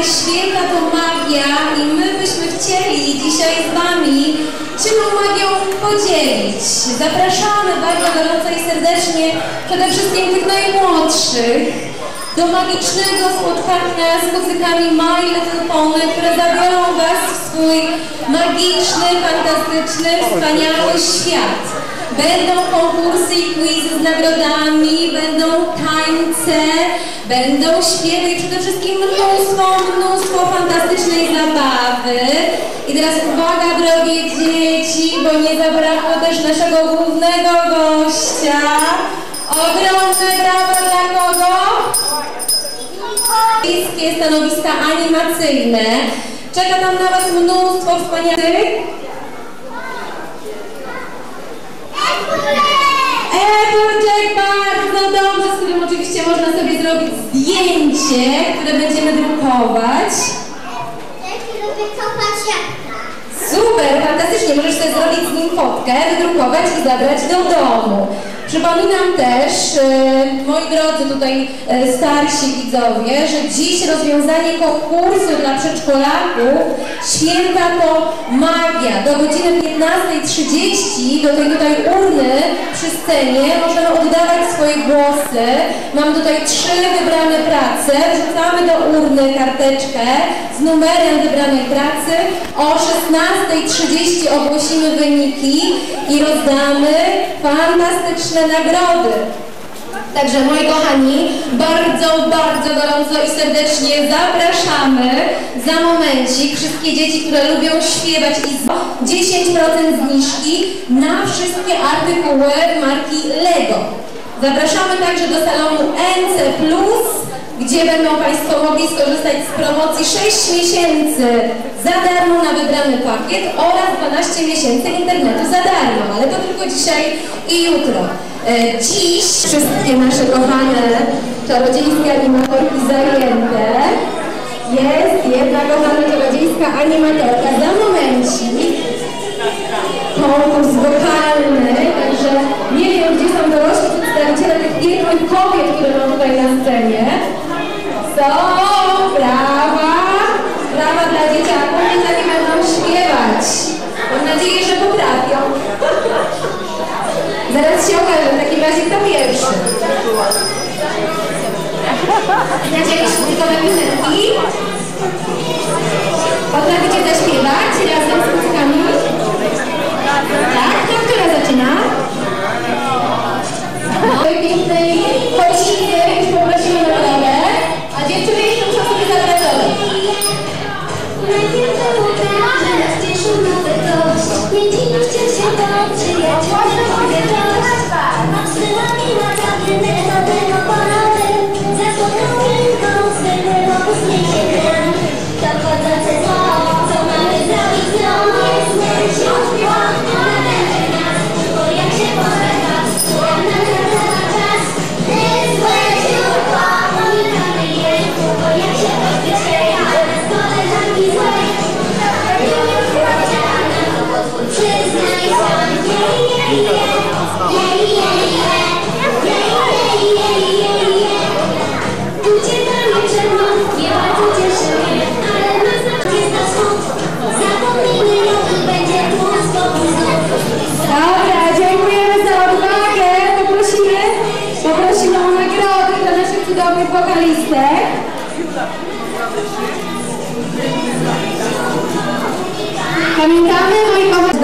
święta to magia i my byśmy chcieli dzisiaj z Wami się tą magią podzielić. Zapraszamy bardzo gorąco i serdecznie przede wszystkim tych najmłodszych do magicznego spotkania z muzykami My Little Pony, które zabiorą Was w swój magiczny, fantastyczny, wspaniały świat. Będą konkursy i quizy z nagrodami, będą tańce, będą śpiewy i przede wszystkim mnóstwo fantastycznej zabawy. I teraz uwaga, drogie dzieci, bo nie zabrakło też naszego głównego gościa. Ogromne brawa dla kogo? Wszystkie stanowiska animacyjne. Czeka tam na Was mnóstwo wspaniałych. Applejack, bardzo dobrze, z którym oczywiście można sobie zrobić zdjęcie, które będziemy drukować. Super, fantastycznie, możesz sobie zrobić z nim fotkę, wydrukować i zabrać do domu. Przypominam też, moi drodzy tutaj starsi widzowie, że dziś rozwiązanie konkursu dla przedszkolaków Święta to magia. Do godziny 15:30 do tej tutaj urny przy scenie możemy oddawać swoje głosy. Mam tutaj 3 wybrane prace. Wrzucamy do urny karteczkę z numerem wybranej pracy. O 16:30 ogłosimy wyniki i rozdamy fantastyczne nagrody. Także moi kochani, bardzo gorąco i serdecznie zapraszamy za momencik wszystkie dzieci, które lubią śpiewać i 10% zniżki na wszystkie artykuły marki Lego. Zapraszamy także do salonu NC+, gdzie będą Państwo mogli skorzystać z promocji 6 miesięcy za darmo na wybrany pakiet oraz 12 miesięcy internetu za darmo, ale to tylko dzisiaj i jutro. Dziś wszystkie nasze kochane czarodziejskie animatorki zajęte. Jest jedna kochana czarodziejska animatorka. Za momencik konkurs wokalny, także nie wiem, gdzie są dorośli przedstawiciele tych pięknych kobiet, które mam tutaj na scenie. Są brawa dla dzieciaków, więc oni będą śpiewać. Mam nadzieję, że potrafią. Zaraz się okaże, w takim razie kto pierwszy. Znacie jakieś muzyczne piosenki? Potraficie zaśpiewać razem z muzykami? Tak? To która zaczyna? Tej pięknej kościny już poprosimy na drogę, a dziewczyny jeszcze muszą sobie zapracować. Nie dziwcie się, bo przyjaciół mogę dość. Mam syłami na tablet, nowego polowy. Za spokojną zwykłego uśmiechem. Dochodzące zło, co mamy zrobić znowu. Jest śmiesznie, bo jak się polega, na czas. Złe źródło, pomijamy je, bo jak się rozwieje, koleżanki złe. Przyznaj sam, uciekamy przed mną, nie bardzo cieszy mnie, ale nas jest na smut. Zapomnijmy ją i będzie płasko znów. Dobra, dziękujemy za odwagę. Poprosimy o nagrody dla naszych cudownych wokalistek. Pamiętamy, moi kochani?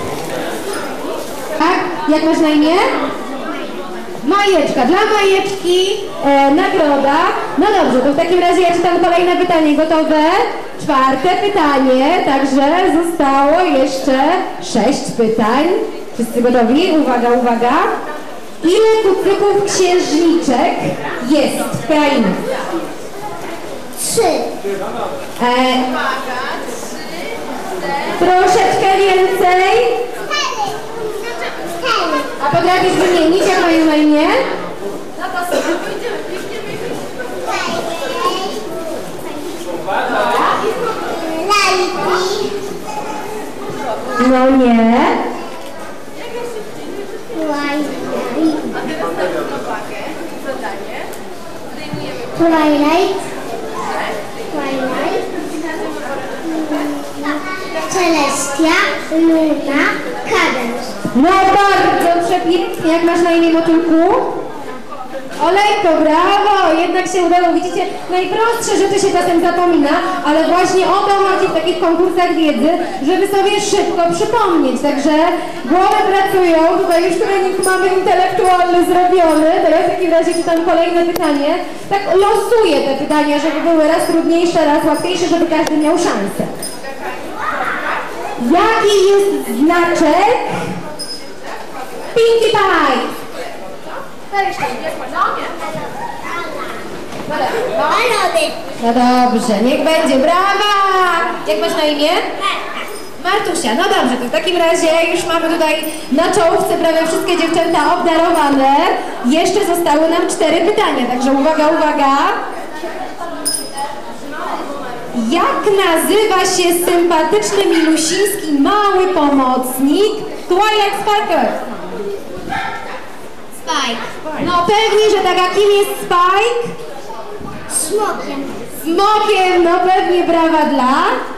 Tak? Jak masz na imię? Majeczka. Dla Majeczki nagroda. No dobrze, to w takim razie ja czytam kolejne pytanie. Gotowe? 4. pytanie. Także zostało jeszcze 6 pytań. Wszyscy gotowi? Uwaga, uwaga. Ile kucyków księżniczek jest w krainie? 3. Troszeczkę więcej. A potrafisz wymienić, jak mają na imię? No nie. Twilight. Kasia, Luna, Kadens. No bardzo przepięknie. Jak masz na imię, motylku? Olejko, brawo! Jednak się udało. Widzicie, najprostsze rzeczy się czasem zapomina, ale właśnie o to chodzi w takich konkursach wiedzy, żeby sobie szybko przypomnieć. Także głowy pracują. Tutaj już trening mamy intelektualny zrobiony. Teraz w takim razie czytam kolejne pytanie. Tak losuję te pytania, żeby były raz trudniejsze, raz łatwiejsze, żeby każdy miał szansę. Jaki jest znaczek Pinkie Pie? No dobrze, niech będzie. Brawa! Jak masz na imię? Martusia. No dobrze, to w takim razie już mamy tutaj na czołówce prawie wszystkie dziewczęta obdarowane. Jeszcze zostały nam 4 pytania, także uwaga, uwaga. Jak nazywa się sympatyczny, milusiński, mały pomocnik Twilight Sparkle? Spike. No pewnie, że tak, a kim jest Spike? Smokiem. Smokiem, no pewnie, brawa dla...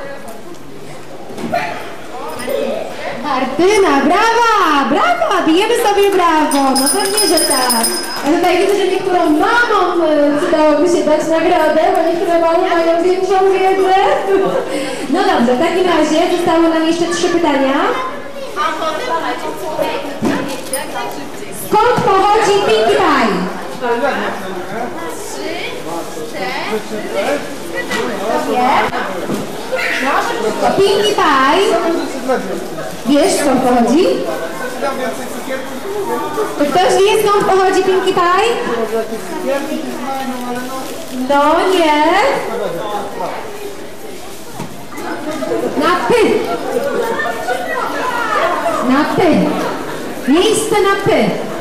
Martyna, brawa, brawa, bijemy sobie brawo, no pewnie, że tak. A tutaj widzę, że niektórym mamom przydałoby się dać nagrodę, bo niektóre mamy mają większą wiedzę. No dobrze, w takim razie zostały nam jeszcze 3 pytania. Skąd pochodzi Pinkie Pie? 3, 4. Pinkie Pie. Wiesz, skąd pochodzi? Czy ktoś wie, skąd pochodzi Pinkie Pie? No nie. Na P. Na P. Miejsce na P.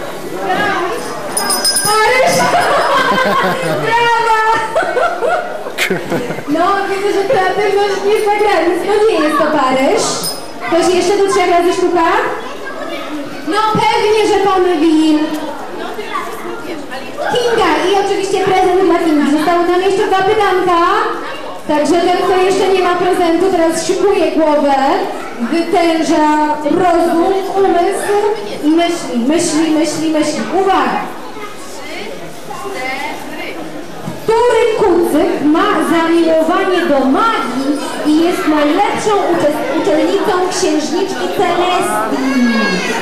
Paryż! Brawa! No, widzę, że kreatywność nie za granic. No nie jest to Paryż. Ktoś jeszcze do 3 razy sztuka? No pewnie, że Ponyville. Kinga i oczywiście prezent dla Kingi. Zostały nam jeszcze 2 pytanka. Także ten, kto jeszcze nie ma prezentu, teraz szykuje głowę, wytęża rozum, umysł i myśli. Uwaga! Który kucyk ma zamiłowanie do magii i jest najlepszą uczennicą księżniczki Celestii?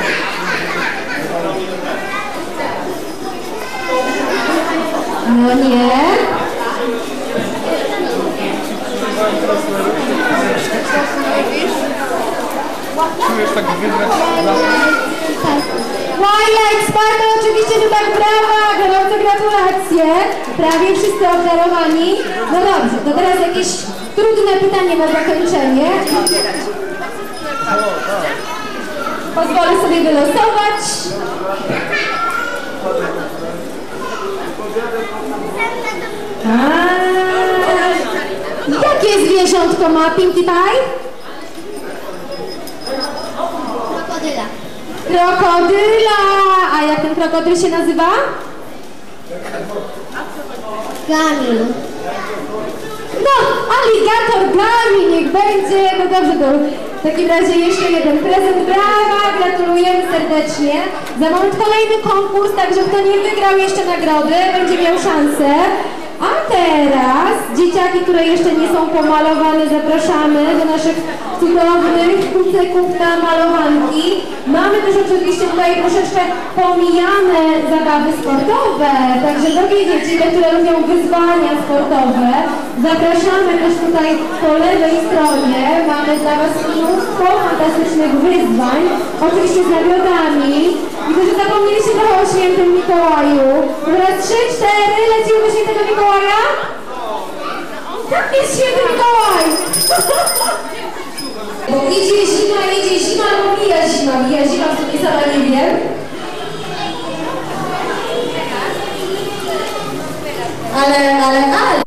No nie. Czujesz tak wygrać? Twilight Sparkle, oczywiście tu tak brawa, gorące gratulacje. Prawie wszyscy obdarowani. No dobrze, to teraz jakieś trudne pytanie na zakończenie. Pozwolę sobie wylosować. Jakie zwierzątko ma Pinkie Pie? Krokodyla. Krokodyla! A jak ten krokodyl się nazywa? Kamil. No, aligator Gami, niech będzie. No dobrze, to w takim razie jeszcze jeden prezent. Brawa, gratulujemy serdecznie. Za moment kolejny konkurs, także kto nie wygrał jeszcze nagrody, będzie miał szansę. A teraz dzieciaki, które jeszcze nie są pomalowane, zapraszamy do naszych cudownych kucyków na malowanki. Mamy też oczywiście tutaj troszeczkę pomijane zabawy sportowe, także drogie dzieci, te, które lubią wyzwania sportowe, zapraszamy też tutaj po lewej stronie. Mamy dla Was mnóstwo fantastycznych wyzwań, oczywiście z nagrodami. Widzę, że zapomnieliście trochę o świętym Mikołaju. Teraz 3, 4, lecimy do świętego Mikołaja. Tam jest święty Mikołaj! Bo idzie zima, bo mija zima, w sumie sama nie wiem. Ale